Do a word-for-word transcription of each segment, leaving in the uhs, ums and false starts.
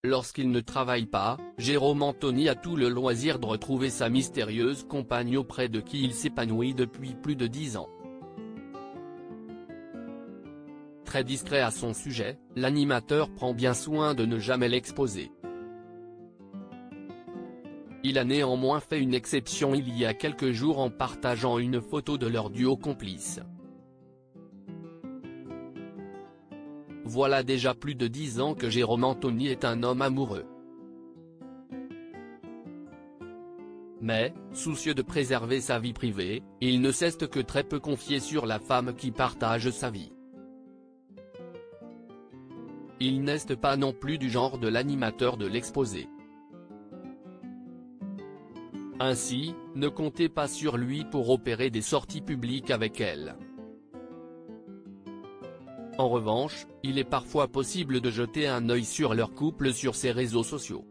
Lorsqu'il ne travaille pas, Jérôme Anthony a tout le loisir de retrouver sa mystérieuse compagne auprès de qui il s'épanouit depuis plus de dix ans. Très discret à son sujet, l'animateur prend bien soin de ne jamais l'exposer. Il a néanmoins fait une exception il y a quelques jours en partageant une photo de leur duo complice. Voilà déjà plus de dix ans que Jérôme Anthony est un homme amoureux. Mais, soucieux de préserver sa vie privée, il ne s'est que très peu confié sur la femme qui partage sa vie. Il n'est pas non plus du genre de l'animateur de l'exposer. Ainsi, ne comptez pas sur lui pour opérer des sorties publiques avec elle. En revanche, il est parfois possible de jeter un œil sur leur couple sur ses réseaux sociaux.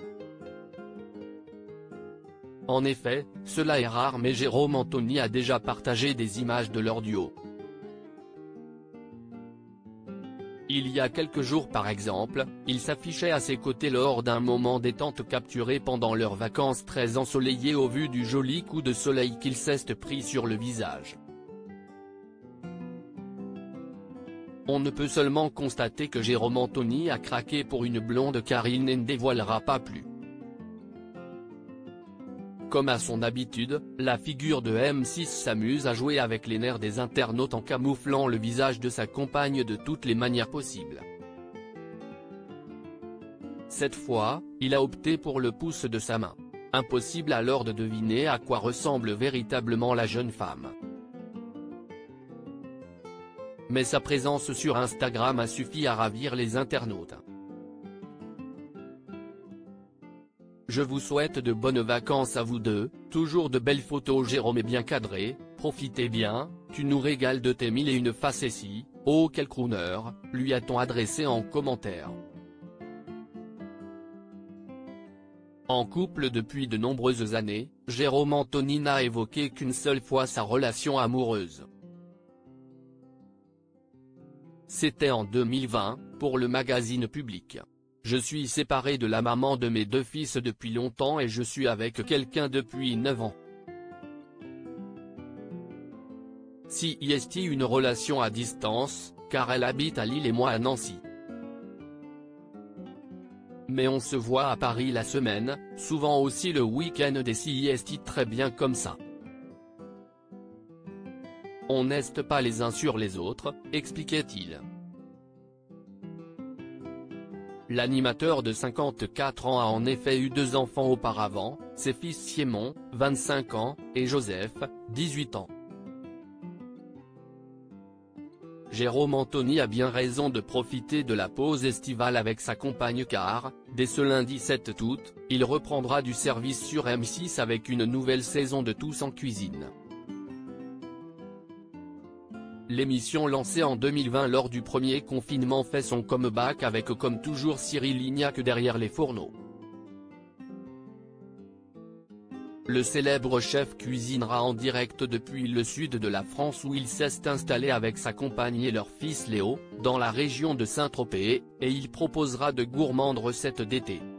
En effet, cela est rare mais Jérôme Anthony a déjà partagé des images de leur duo. Il y a quelques jours par exemple, il s'affichait à ses côtés lors d'un moment détente capturé pendant leurs vacances très ensoleillées au vu du joli coup de soleil qu'il s'est pris sur le visage. On ne peut seulement constater que Jérôme Anthony a craqué pour une blonde car il ne dévoilera pas plus. Comme à son habitude, la figure de M six s'amuse à jouer avec les nerfs des internautes en camouflant le visage de sa compagne de toutes les manières possibles. Cette fois, il a opté pour le pouce de sa main. Impossible alors de deviner à quoi ressemble véritablement la jeune femme. Mais sa présence sur Instagram a suffi à ravir les internautes. Je vous souhaite de bonnes vacances à vous deux, toujours de belles photos. Jérôme est bien cadré, profitez bien, tu nous régales de tes mille et une facéties, oh quel crooner, lui a-t-on adressé en commentaire. En couple depuis de nombreuses années, Jérôme Anthony n'a évoqué qu'une seule fois sa relation amoureuse. C'était en deux mille vingt, pour le magazine Public. Je suis séparé de la maman de mes deux fils depuis longtemps et je suis avec quelqu'un depuis neuf ans. Si est une relation à distance, car elle habite à Lille et moi à Nancy. Mais on se voit à Paris la semaine, souvent aussi le week-end et si est très bien comme ça. On n'est pas les uns sur les autres, expliquait-il. L'animateur de cinquante-quatre ans a en effet eu deux enfants auparavant, ses fils Simon, vingt-cinq ans, et Joseph, dix-huit ans. Jérôme Anthony a bien raison de profiter de la pause estivale avec sa compagne car, dès ce lundi sept août, il reprendra du service sur M six avec une nouvelle saison de Tous en cuisine. L'émission lancée en deux mille vingt lors du premier confinement fait son comeback avec comme toujours Cyril Lignac derrière les fourneaux. Le célèbre chef cuisinera en direct depuis le sud de la France où il s'est installé avec sa compagne et leur fils Léo, dans la région de Saint-Tropez, et il proposera de gourmandes recettes d'été.